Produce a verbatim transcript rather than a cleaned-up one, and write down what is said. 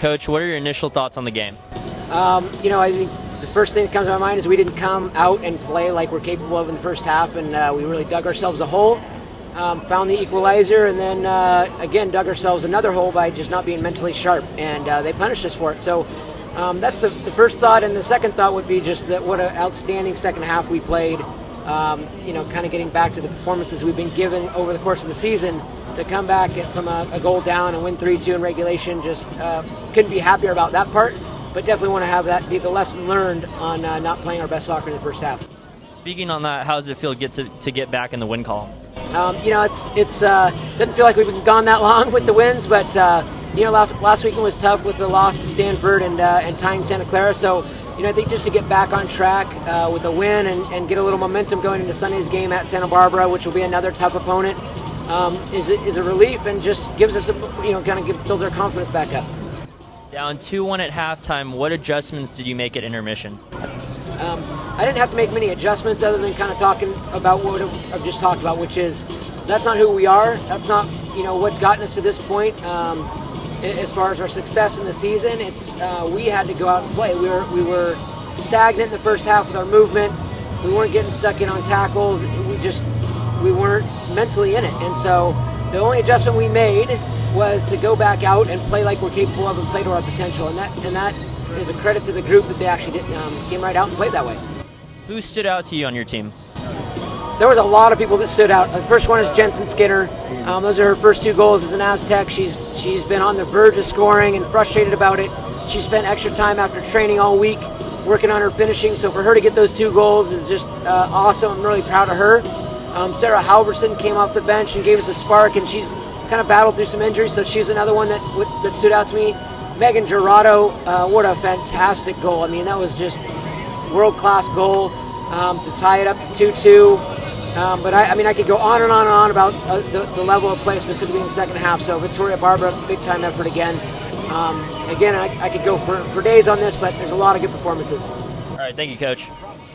Coach, what are your initial thoughts on the game? Um, you know, I think the first thing that comes to my mind is we didn't come out and play like we're capable of in the first half, and uh, we really dug ourselves a hole, um, found the equalizer, and then uh, again dug ourselves another hole by just not being mentally sharp, and uh, they punished us for it. So um, that's the, the first thought, and the second thought would be just that what an outstanding second half we played. Um, you know, kind of getting back to the performances we've been given over the course of the season. To come back from a, a goal down and win three two in regulation, just uh, couldn't be happier about that part, but definitely want to have that be the lesson learned on uh, not playing our best soccer in the first half. Speaking on that, how does it feel get to, to get back in the win column? Um, you know, it's it's uh, doesn't feel like we've been gone that long with the wins, but uh, you know, last, last weekend was tough with the loss to Stanford and uh, and tying Santa Clara. So you know, I think just to get back on track uh, with a win and, and get a little momentum going into Sunday's game at Santa Barbara, which will be another tough opponent, um, is a, is a relief and just gives us a, you know, kind of give, builds our confidence back up. Down two one at halftime. What adjustments did you make at intermission? Um, I didn't have to make many adjustments other than kind of talking about what I've just talked about, which is that's not who we are. That's not, you know, what's gotten us to this point. Um, as far as our success in the season, it's uh, we had to go out and play. We were we were stagnant in the first half with our movement. We weren't getting stuck in on tackles. We just we weren't mentally in it. And so the only adjustment we made was to go back out and play like we're capable of and play to our potential. And that and that is a credit to the group that they actually did, um, came right out and played that way. Who stood out to you on your team? There was a lot of people that stood out. The first one is Jensen Skinner. Um, those are her first two goals as an Aztec. She's she's been on the verge of scoring and frustrated about it. She spent extra time after training all week working on her finishing. So for her to get those two goals is just uh, awesome. I'm really proud of her. Um, Sarah Halverson came off the bench and gave us a spark, and she's kind of battled through some injuries, so she's another one that that stood out to me. Megan Gerardo, uh, what a fantastic goal. I mean, that was just world-class goal um, to tie it up to two two. Um, but I, I mean, I could go on and on and on about uh, the, the level of play, specifically in the second half. So Victoria Barbara, big time effort again. Um, again, I, I could go for, for days on this, but there's a lot of good performances. All right, thank you, Coach.